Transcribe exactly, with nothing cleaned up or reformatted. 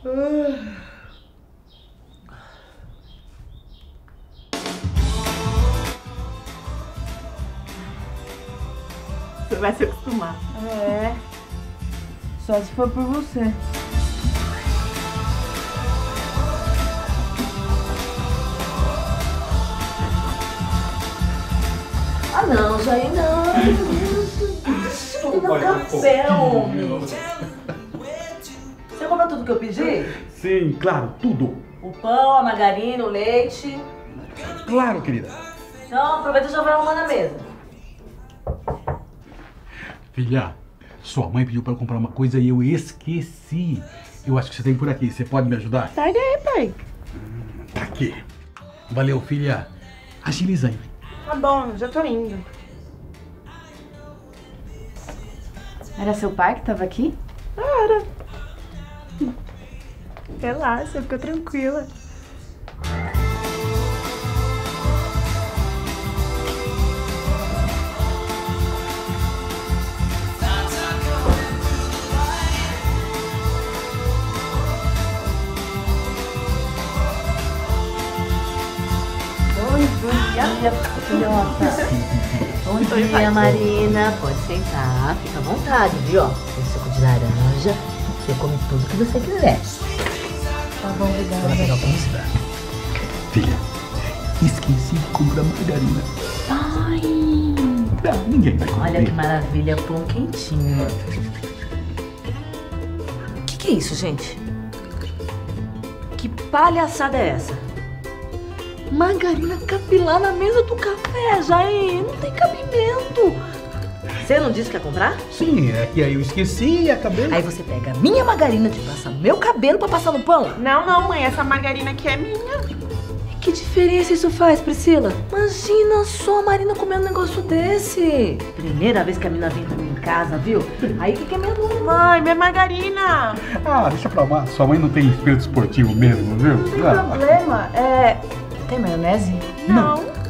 Você vai se acostumar. É. Só se for por você. Ah não, Jair, não. Não, café, homem. Você comprou tudo que eu pedi? Sim, claro, tudo. O pão, a margarina, o leite. Claro, querida. Então aproveita e já vai arrumar na mesa. Filha, sua mãe pediu pra eu comprar uma coisa e eu esqueci. Eu acho que você tem por aqui. Você pode me ajudar? Sai daí, pai. Tá aqui. Valeu, filha. Agiliza aí. Tá bom, já tô indo. Era seu pai que tava aqui? Era. Relaxa, fica tranquila. Oi, bom dia, filhota. Bom dia, Marina. Pode sentar, fica à vontade, viu? Tem suco de laranja. Você come tudo que você quiser. Tá bom, obrigada. Filha, esqueci de comprar margarina. Ai, Não, ninguém vai comer. olha que maravilha, pão quentinho. O que, que é isso, gente? Que palhaçada é essa? Margarina capilar na mesa do café, Jair. Não tem cabimento. Você não disse que ia comprar? Sim, é que aí eu esqueci e acabei. Aí você pega a minha margarina de passar no meu cabelo pra passar no pão? Não, não, mãe, essa margarina aqui é minha. Que diferença isso faz, Priscila? Imagina só a Marina comendo um negócio desse. Primeira vez que a menina vem pra mim em casa, viu? Aí o que, que é minha dúvida? Mãe, minha margarina. Ah, deixa pra lá. Sua mãe não tem espírito esportivo mesmo, viu? Não tem problema. É... Tem maionese? Não.